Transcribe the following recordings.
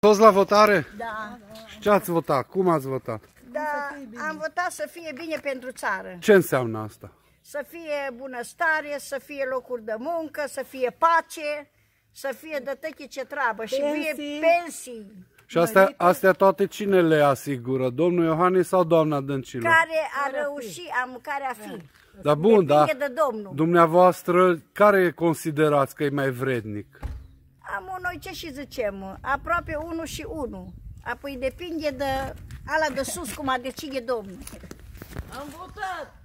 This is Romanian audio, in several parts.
Toți la votare? Da. Și ce ați votat? Cum ați votat? Da, am votat să fie bine pentru țară. Ce înseamnă asta? Să fie bunăstare, să fie locuri de muncă, să fie pace, să fie de tăchi ce treabă și fie pensii. Și astea toate cine le asigură? Domnul Iohannis sau doamna Dăncilă? Care a reușit, care a fi. Da, bun, da. De Domnul. Dumneavoastră, care considerați că e mai vrednic? Noi ce și zicem, aproape 1 și 1. Apoi depinde de ala de sus, cum a decide Domnul. Am votat.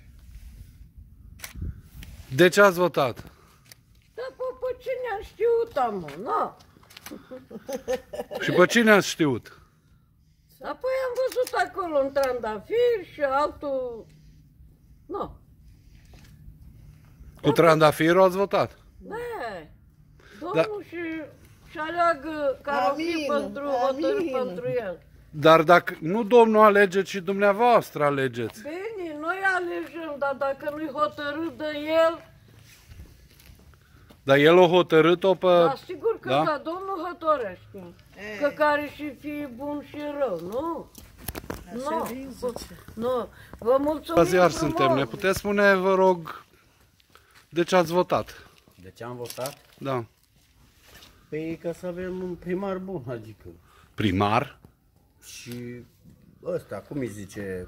De ce ați votat? Da, pe cine am știut, am, nu? Și pe cine ați știut? Apoi am văzut acolo un trandafir și altul, nu. Cu trandafirul ați votat? Da, Domnul și aleagă care o fi pentru hotărât pentru el. Dar dacă nu domnul alege, ci dumneavoastră alegeți. Bine, noi alegem, dar dacă nu-i hotărât de el, Dar el o hotărât-o pe... da, sigur că da? da, Domnul hotărăște. Că care și fi bun și rău, nu? Nu, vă mulțumim Azi iar frumos. suntem. Ne puteți spune, vă rog, de ce ați votat? De ce am votat? Da. Păi ca să avem un primar bun, adică. Primar? Și ăsta, cum îi zice?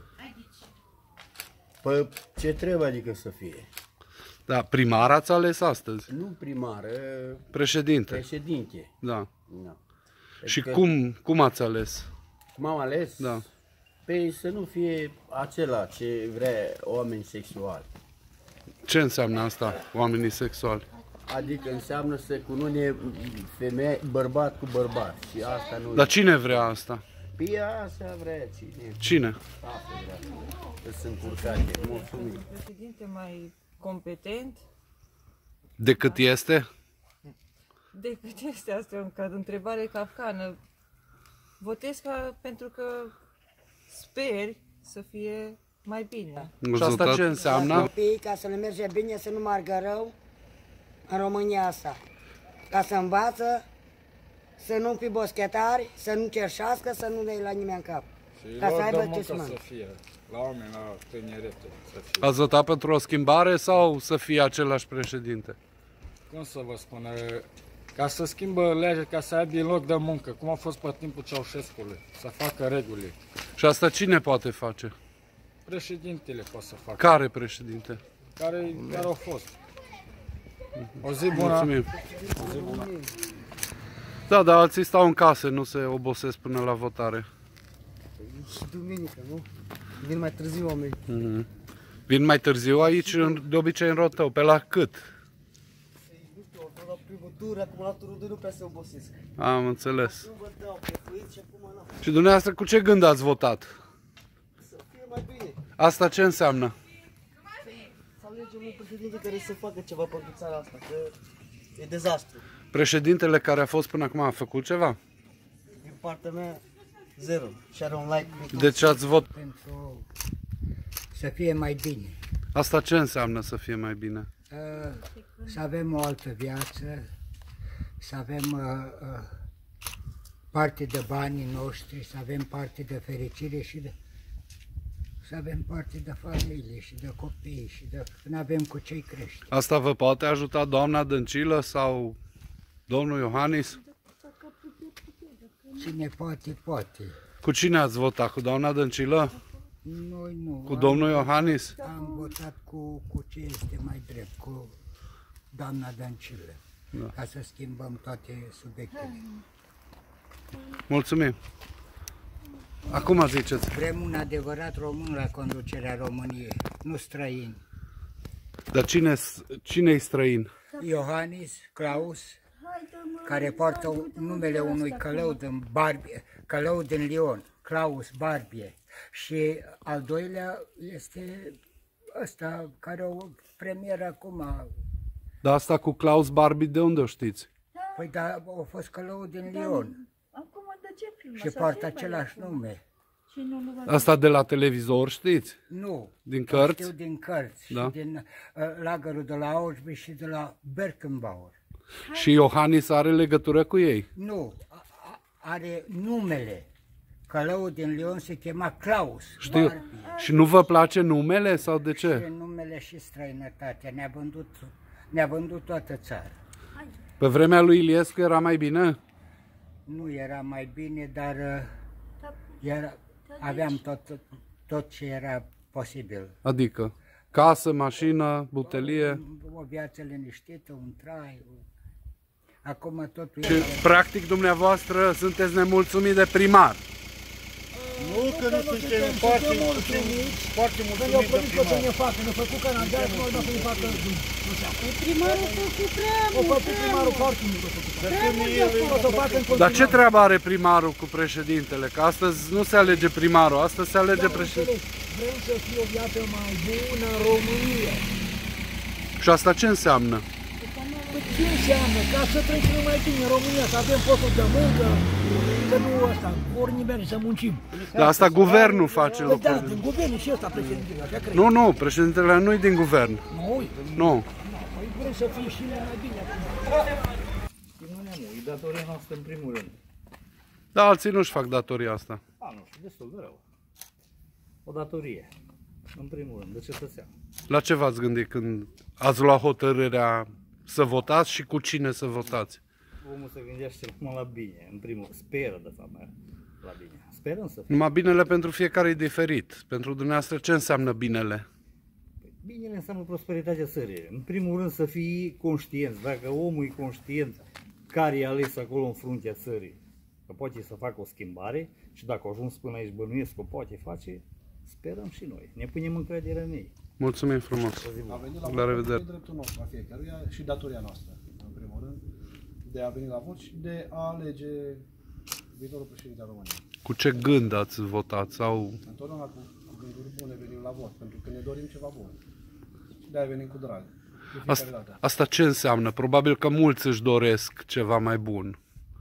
Păi ce trebuie adică să fie? Da, primar ați ales astăzi. Nu primar, Președinte. președinte. Da. Da. Și Adică, cum ați ales? cum am ales? Da. Păi să nu fie acela ce vrea oameni sexuali. Ce înseamnă asta, oamenii sexuali? Adică înseamnă să cunune femeie, bărbat cu bărbat. Și asta nu... Dar cine vrea asta? Păi asta vrea cine? Cine? Asta vrea. Că sunt curcate. Mulțumim. Președinte mai competent Decât este? decât este asta, o întrebare kafkană. Votez pentru că speri să fie mai bine. Și asta ce înseamnă? Copiii, ca să le merge bine, să nu meargă rău în România asta. Ca să învață, să nu fi boschetari, să nu cerșească, să nu dea la nimeni în cap. Ca să aibă ce să să fie, la oameni, la tinerete, să fie. Ați votat pentru o schimbare sau să fie același președinte? Cum să vă spun, ca să schimbă legea, ca să aibă loc de muncă, cum a fost pe timpul Ceaușescului, să facă reguli. Și asta cine poate face? Președintele poate să facă. Care președinte? Care au fost. O zi bună. Mulțumim. Da, dar alții stau în case, nu se obosesc până la votare. Și duminică, nu? Vin mai târziu oameni. Vin mai târziu aici, de obicei în rotău. Pe la cât? Nu știu, la primul tur, acumulatorul 2 nu prea se obosesc. Am înțeles. Nu vă dau prefuit și acum nu. Și dumneavoastră cu ce gând ați votat? Să fie mai bine. Asta ce înseamnă? Să alegem un președinte care să facă ceva pentru țara asta, că e dezastru. Președintele care a fost până acum a făcut ceva? Din partea mea, 0. Și are un like. Deci ați votat. Pentru să fie mai bine. Asta ce înseamnă să fie mai bine? Să avem o altă viață, să avem parte de banii noștri, să avem parte de fericire și să avem parte de familie și de copii și de nu avem cu ce-i crește. Asta vă poate ajuta doamna Dăncilă sau domnul Iohannis? Cine poate, poate. Cu cine ați votat? Cu doamna Dăncilă? Noi nu. Cu domnul Iohannis? Am votat cu ce este mai drept, cu doamna Dăncilă, ca să schimbăm toate subiectele. Mulțumim. Acum ziceți. Vrem un adevărat român la conducerea României, nu străini. Dar cine-i străin? Iohannis, Claus, care poartă numele unui călău din Lyon, Claus Barbie. Și al doilea este ăsta care o premieră acum. Dar asta cu Klaus Barbie de unde o știți? Păi da, a fost călău din Lyon Acum de ce filmă? și poartă același nume. Asta de la televizor știți? Nu. Din cărți? Știu din cărți Da. și din lagărul de la Auschwitz și de la Birkenbauer. Și Iohannis are legătură cu ei? Nu, are numele. Călăul din Lion se chema Claus. Știu. Și nu vă place numele sau de Și ce? numele și străinătatea. Ne-a vândut toată țara. Pe vremea lui Iliescu era mai bine? Nu era mai bine, dar aveam tot ce era posibil. Adică casă, mașină, butelie. O viață liniștită, un trai. Acum totul Și practic dumneavoastră sunteți nemulțumit de primar. Nu că nu suntem foarte mulțumiți de primar. Ne-a făcut canadian, nu să ne facă drum. Primarul a făcut prea O făcut primarul foarte mult. Dar ce treabă are primarul cu președintele? Că astăzi nu se alege primarul, astăzi se alege președintele. Vrem să fie o viață mai bună în România. Și asta ce înseamnă? Ce înseamnă? Ca să trecem mai bine în România, să avem posturi de muncă, să nu ăsta, ori nimeni să muncim. Dar asta guvernul face Da, lucrurile. din guvern și ăsta președintele, așa cred. Nu, președintele nu e din guvern. Nu. Păi vrem să fie și mai bine acum. E datoria noastră în primul rând. Dar alții nu-și fac datoria asta. Nu știu, destul de rău. O datorie, în primul rând, de cetățean. La ce v-ați gândit când ați luat hotărârea să votați și cu cine să votați? Omul se gândește numai la bine, în primul rând. Speră, de fapt, la bine. Sperăm să fie. Numai binele pentru fiecare e diferit. Pentru dumneavoastră ce înseamnă binele? Binele înseamnă prosperitatea țării. În primul rând să fii conștient. Dacă omul e conștient care e ales acolo în fruntea țării, că poate să facă o schimbare și dacă a ajuns până aici bănuiesc că o poate face, sperăm și noi. Ne punem încredere în ei. Mulțumim frumos. La revedere. E dreptul nostru a fiecăruia și datoria noastră, în primul rând, de a veni la vot și de a alege viitorul președinte al României. Cu ce gând ați votat? Sau... Întotdeauna cu gânduri bune venim la vot, pentru că ne dorim ceva bun. Și de-aia venim cu drag. Asta ce înseamnă? Probabil că mulți își doresc ceva mai bun.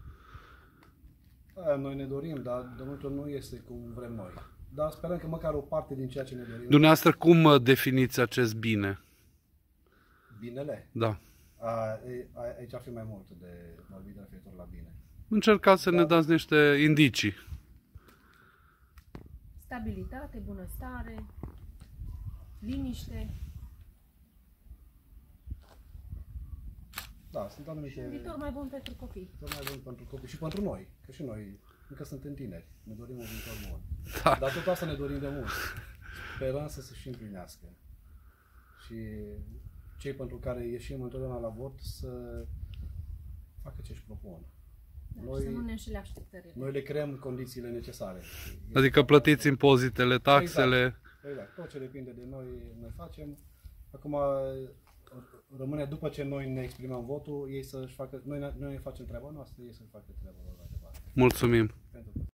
Noi ne dorim, dar de multe ori nu este cum vrem noi. Dar sperăm că măcar o parte din ceea ce ne dorim... Dumneavoastră cum definiți acest bine? Binele? Da. Aici ar fi mai mult de vorbit referitor la bine. Încercați să ne dați niște indicii. Stabilitate, bunăstare, liniște. Da, sunt anumite... Un viitor mai bun pentru copii. Viitor mai bun pentru copii și pentru noi, că și noi încă suntem tineri, ne dorim un viitor bun. Da. Dar tot asta ne dorim de mult. Sperăm să se și împlinească. Și cei pentru care ieșim întotdeauna la vot să facă ce își propun. Da, să nu ne înșele așteptările. Noi le creăm condițiile necesare. Adică plătiți impozitele, taxele. Exact. Tot ce depinde de noi, noi facem. Acum rămâne după ce noi ne exprimăm votul, ei să-și facă, noi ne facem treaba noastră, ei să-și facă treaba lor mai departe. Mulțumim!